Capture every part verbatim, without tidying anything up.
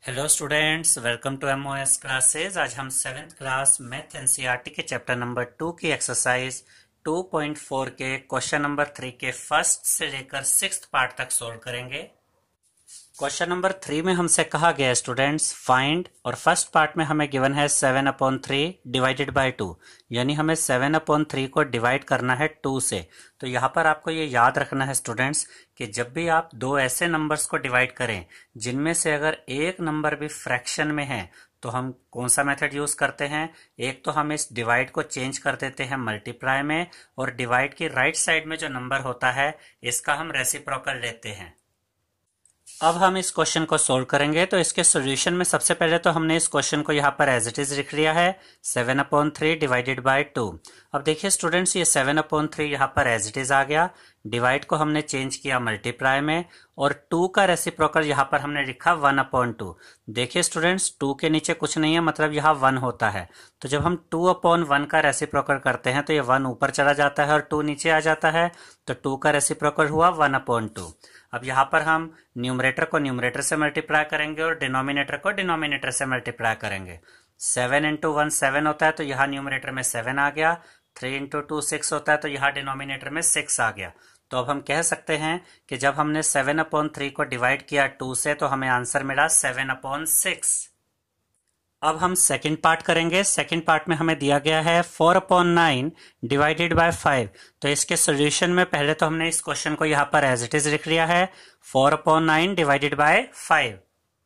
Hello students, welcome to MOS classes. आज हम seventh class math NCERT के chapter number two की exercise two point four के question number three के first से लेकर सिक्स्थ पार्ट तक सोल्व करेंगे। क्वेश्चन नंबर थ्री में हमसे कहा गया है स्टूडेंट्स फाइंड, और फर्स्ट पार्ट में हमें गिवन है seven upon three divided by two, यानी हमें सेवन अपॉन थ्री को डिवाइड करना है टू से। तो यहाँ पर आपको ये याद रखना है स्टूडेंट्स कि जब भी आप दो ऐसे नंबर्स को डिवाइड करें जिनमें से अगर एक नंबर भी फ्रैक्शन में है तो हम कौन सा मेथड यूज करते हैं। एक तो हम इस डिवाइड को चेंज कर देते हैं मल्टीप्लाई में, और डिवाइड की राइट साइड में जो नंबर होता है इसका हम रेसिप्रोकल लेते हैं। अब हम इस क्वेश्चन को सोल्व करेंगे। तो इसके सॉल्यूशन में सबसे पहले तो हमने इस क्वेश्चन को यहाँ पर एज इट इज लिख लिया है seven upon three divided by two. अब देखिए स्टूडेंट्स, ये सेवन अपॉन थ्री यहाँ पर एज इट इज आ गया, डिवाइड को हमने चेंज किया मल्टीप्लाई में, और टू का रेसिप्रोकल यहाँ पर हमने लिखा वन अपॉन टू। देखिए स्टूडेंट्स, टू के नीचे कुछ नहीं है, मतलब यहाँ वन होता है। तो जब हम टू अपॉन वन का रेसिप्रोकल करते हैं तो ये वन ऊपर चला जाता है और टू नीचे आ जाता है, तो टू का रेसिप्रोकल हुआ वन अपॉन टू। अब यहाँ पर हम न्यूमरेटर को न्यूमरेटर से मल्टीप्लाई करेंगे और डिनोमिनेटर को डिनोमिनेटर से मल्टीप्लाई करेंगे। सेवन इंटू वन सेवन होता है, तो यहाँ न्यूमरेटर में सेवन आ गया। थ्री इंटू टू सिक्स होता है, तो यहाँ डिनोमिनेटर में सिक्स आ गया। तो अब हम कह सकते हैं कि जब हमने सेवन अपॉन थ्री को डिवाइड किया टू से तो हमें आंसर मिला सेवन अपॉन सिक्स। अब हम सेकंड पार्ट करेंगे। सेकंड पार्ट में हमें दिया गया है four upon nine divided by five. तो इसके सॉल्यूशन में पहले तो हमने इस क्वेश्चन को यहाँ पर एज इट इज लिख लिया है four upon nine divided by five.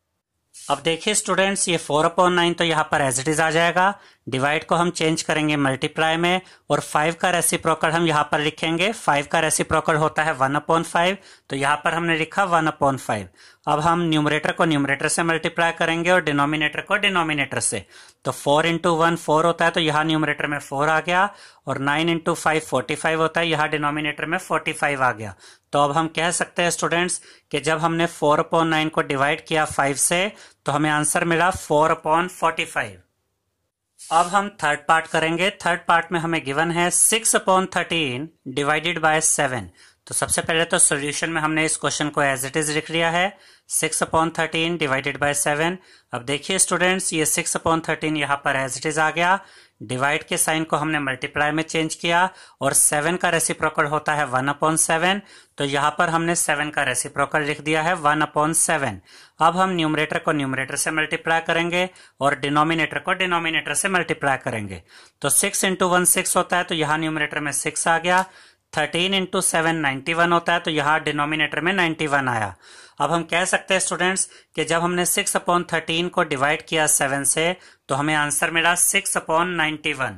अब देखिए स्टूडेंट्स, ये फोर अपॉन नाइन तो यहाँ पर एज इट इज आ जाएगा, डिवाइड को हम चेंज करेंगे मल्टीप्लाई में, और फाइव का रेसिप्रोकल हम यहाँ पर लिखेंगे। फाइव का रेसिप्रोकल होता है वन अपॉन फाइव, तो यहाँ पर हमने लिखा वन अपॉन फाइव। अब हम न्यूमरेटर को न्यूमरेटर से मल्टीप्लाई करेंगे और डिनोमिनेटर को डिनोमिनेटर से। तो फोर इंटू वन फोर होता है, तो यहाँ न्यूमरेटर में फोर आ गया, और nine into five forty five होता है, यहाँ डिनोमिनेटर में फोर्टी फाइव आ गया। तो अब हम कह सकते हैं स्टूडेंट्स कि जब हमने फोर अपॉन नाइन को डिवाइड किया फाइव से तो हमें आंसर मिला फोर अपॉन फोर्टी फाइव। अब हम थर्ड पार्ट करेंगे। थर्ड पार्ट में हमें गिवन है six upon thirteen divided by seven. तो सबसे पहले तो सॉल्यूशन में हमने इस क्वेश्चन को एज इट इज लिख लिया है six upon thirteen divided by seven. अब देखिए स्टूडेंट्स, ये सिक्स अपॉन थर्टीन यहाँ पर एज इट इज आ गया, डिवाइड के साइन को हमने मल्टीप्लाई में चेंज किया, और सेवन का रेसिप्रोकल होता है वन अपॉन सेवन, तो यहाँ पर हमने सेवन का रेसिप्रोकल लिख दिया है वन अपॉन सेवन। अब हम न्यूमरेटर को न्यूमरेटर से मल्टीप्लाई करेंगे और डिनोमिनेटर को डिनोमिनेटर से मल्टीप्लाई करेंगे। तो सिक्स इंटू वन सिक्स होता है, तो यहाँ न्यूमरेटर में सिक्स आ गया। Thirteen into seven ninety one होता है, तो यहाँ डिनोमिनेटर में नाइन्टी वन आया। अब हम कह सकते हैं स्टूडेंट्स कि जब हमने सिक्स अपॉन थर्टीन को डिवाइड किया सेवन से तो हमें आंसर मिला सिक्स अपॉन नाइन्टी वन।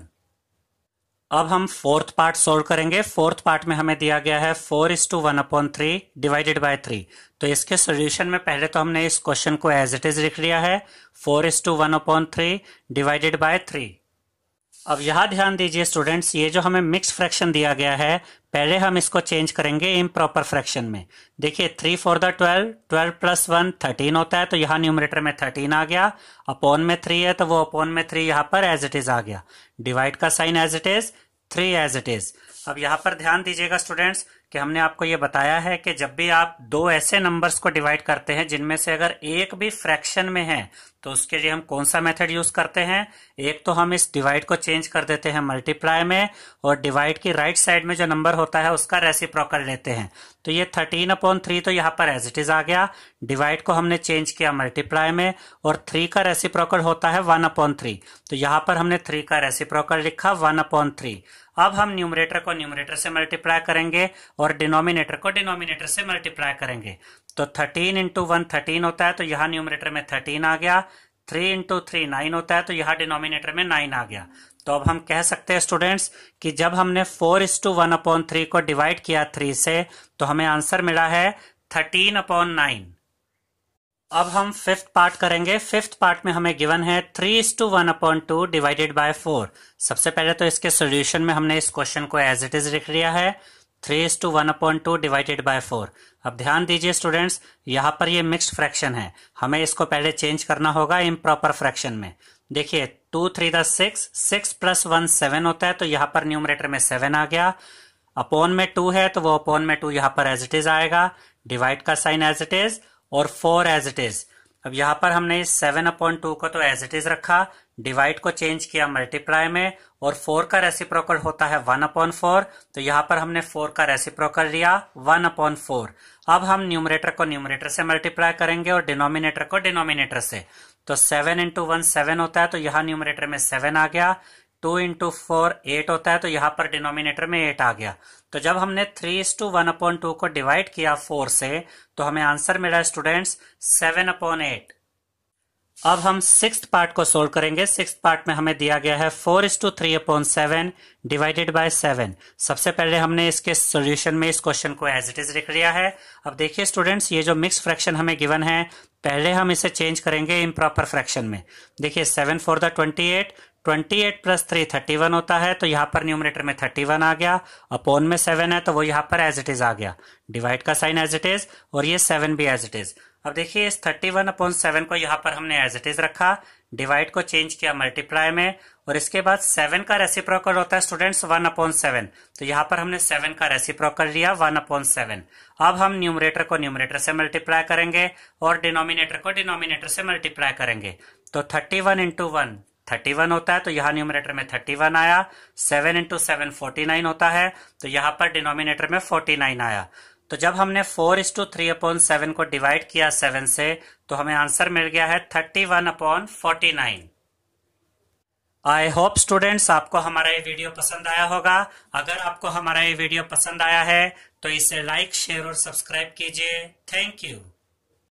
अब हम फोर्थ पार्ट सोल्व करेंगे। फोर्थ पार्ट में हमें दिया गया है four is two one upon three divided by three. तो इसके सॉल्यूशन में पहले तो हमने इस क्वेश्चन को एज इट इज लिख लिया है four is two one upon three divided by three. अब यहाँ ध्यान दीजिए स्टूडेंट्स, ये जो हमें मिक्स फ्रैक्शन दिया गया है, पहले हम इसको चेंज करेंगे इम्प्रॉपर फ्रैक्शन में। देखिए three four the twelve, twelve plus one thirteen होता है, तो यहाँ न्यूमरेटर में थर्टीन आ गया। अपॉन में थ्री है, तो वो अपॉन में थ्री यहाँ पर एज इट इज आ गया। डिवाइड का sign as it is, three as it is. अब यहाँ पर ध्यान दीजिएगा स्टूडेंट्स कि हमने आपको ये बताया है कि जब भी आप दो ऐसे नंबर्स को डिवाइड करते हैं जिनमें से अगर एक भी फ्रैक्शन में है तो उसके लिए हम कौन सा मेथड यूज करते हैं। एक तो हम इस डिवाइड को चेंज कर देते हैं मल्टीप्लाई में, और डिवाइड की राइट साइड में जो नंबर होता है उसका रेसिप्रोकल लेते हैं। तो ये थर्टीन अपॉन थ्री तो यहाँ पर एज इट इज आ गया, डिवाइड को हमने चेंज किया मल्टीप्लाई में, और थ्री का रेसिप्रोकल होता है वन अपॉन थ्री, तो यहाँ पर हमने थ्री का रेसिप्रोकल लिखा वन अपॉन थ्री। अब हम न्यूमरेटर को न्यूमरेटर से मल्टीप्लाई करेंगे और डिनोमिनेटर को डिनोमिनेटर से मल्टीप्लाई करेंगे। तो थर्टीन इंटू वन थर्टीन होता है, तो यहाँ न्यूमरेटर में थर्टीन आ गया। थ्री इंटू थ्री नाइन होता है, तो यहाँ डिनोमिनेटर में नाइन आ गया। तो अब हम कह सकते हैं स्टूडेंट्स कि जब हमने four is two one upon three को डिवाइड किया थ्री से तो हमें आंसर मिला है थर्टीन अपॉन नाइन। अब हम फिफ्थ पार्ट करेंगे। फिफ्थ पार्ट में हमें गिवन है three is two one upon two divided by four. सबसे पहले तो इसके सॉल्यूशन में हमने इस क्वेश्चन को एज इट इज लिख लिया है three is two one upon two divided by four. अब ध्यान दीजिए स्टूडेंट्स, यहाँ पर ये मिक्स्ड फ्रैक्शन है, हमें इसको पहले चेंज करना होगा इम्प्रॉपर फ्रैक्शन में। देखिए two three the six, six plus one seven होता है, तो यहाँ पर न्यूमरेटर में सेवन आ गया। अपॉन में टू है, तो वो अपॉन में टू यहाँ पर एज इट इज आएगा। डिवाइड का साइन एज इट इज, और फोर एज इट इज। अब यहाँ पर हमने इस सेवन अपॉन टू को तो एज इट इज रखा, डिवाइड को चेंज किया मल्टीप्लाई में, और फोर का रेसिप्रोकल होता है वन अपॉन फोर, तो यहाँ पर हमने फोर का रेसिप्रोकल लिया वन अपॉन फोर। अब हम न्यूमरेटर को न्यूमरेटर से मल्टीप्लाई करेंगे और डिनोमिनेटर को डिनोमिनेटर से। तो सेवन इंटू वन सेवन होता है, तो यहाँ न्यूमरेटर में सेवन आ गया। टू इंटू फोर एट होता है, तो यहाँ पर डिनोमिनेटर में एट आ गया। तो जब हमने three is two one upon two को डिवाइड किया फोर से, तो हमें आंसर मिला स्टूडेंट्स सेवन अपॉन एट। अब हम सिक्स्थ पार्ट को सोल्व करेंगे। सिक्स्थ पार्ट में हमें दिया गया है four is two three upon seven divided by seven. सबसे पहले हमने इसके सॉल्यूशन में इस क्वेश्चन को एज इट इज लिख लिया है। अब देखिए स्टूडेंट्स, ये जो मिक्स फ्रैक्शन हमें गिवन है, पहले हम इसे चेंज करेंगे इम्प्रॉपर फ्रैक्शन में। देखिए seven four the twenty eight, twenty eight plus three thirty one होता है, तो यहाँ पर न्यूमरेटर में थर्टी वन आ गया। अपॉन में सेवन है, तो वो यहाँ पर एज इट इज आ गया। डिवाइड का साइन एज इट इज, और ये सेवन भी एज इट इज। अब देखिए इस थर्टी वन अपॉन सेवन को यहाँ पर हमने एज इट इज रखा, डिवाइड को चेंज किया मल्टीप्लाई में, और इसके बाद सेवन का रेसिप्रोकल होता है स्टूडेंट्स वन अपॉन सेवन, तो यहाँ पर हमने सेवन का रेसिप्रोकल लिया वन अपॉन सेवन। अब हम न्यूमरेटर को न्यूमरेटर से मल्टीप्लाई करेंगे और डिनोमिनेटर को डिनोमिनेटर से मल्टीप्लाई करेंगे। तो thirty one into one thirty one होता है, तो यहाँ न्यूमरेटर में थर्टी वन आया। Seven into seven forty nine होता है, तो यहाँ पर डिनोमिनेटर में फोर्टी नाइन आया। तो जब हमने four is two three upon seven को डिवाइड किया सेवन से, तो हमें आंसर मिल गया है thirty one upon forty nine. I hope students आपको हमारा ये वीडियो पसंद आया होगा। अगर आपको हमारा ये वीडियो पसंद आया है तो इसे लाइक शेयर और सब्सक्राइब कीजिए। Thank you.